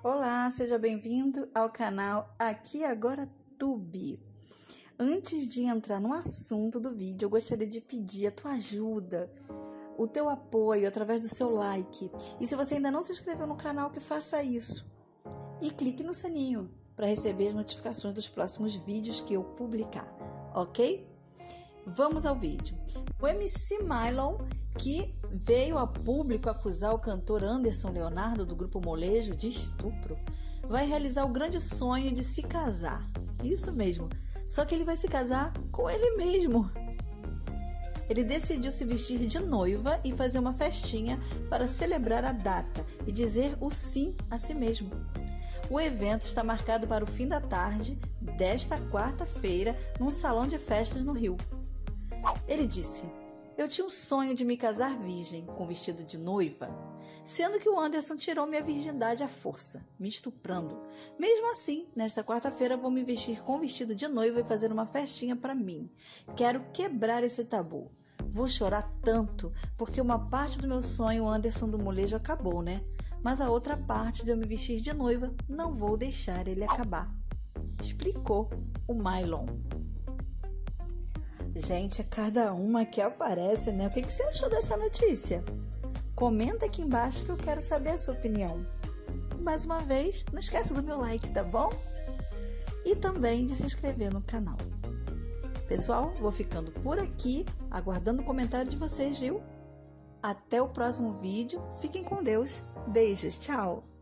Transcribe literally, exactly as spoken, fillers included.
Olá, seja bem-vindo ao canal Aqui Agora Tube. Antes de entrar no assunto do vídeo, eu gostaria de pedir a tua ajuda, o teu apoio através do seu like. E se você ainda não se inscreveu no canal, que faça isso. E clique no sininho para receber as notificações dos próximos vídeos que eu publicar, ok? Vamos ao vídeo. O M C Mylon, que veio a público acusar o cantor Anderson Leonardo do grupo Molejo de estupro, vai realizar o grande sonho de se casar. Isso mesmo, só que ele vai se casar com ele mesmo. Ele decidiu se vestir de noiva e fazer uma festinha para celebrar a data e dizer o sim a si mesmo. O evento está marcado para o fim da tarde desta quarta-feira num salão de festas no Rio. Ele disse: "Eu tinha um sonho de me casar virgem, com vestido de noiva, sendo que o Anderson tirou minha virgindade à força, me estuprando. Mesmo assim, nesta quarta-feira vou me vestir com vestido de noiva e fazer uma festinha para mim. Quero quebrar esse tabu. Vou chorar tanto, porque uma parte do meu sonho, o Anderson do molejo, acabou, né? Mas a outra parte de eu me vestir de noiva, não vou deixar ele acabar", explicou o Mylon. Gente, é cada uma que aparece, né? O que você achou dessa notícia? Comenta aqui embaixo que eu quero saber a sua opinião. Mais uma vez, não esquece do meu like, tá bom? E também de se inscrever no canal. Pessoal, vou ficando por aqui, aguardando o comentário de vocês, viu? Até o próximo vídeo. Fiquem com Deus. Beijos, tchau!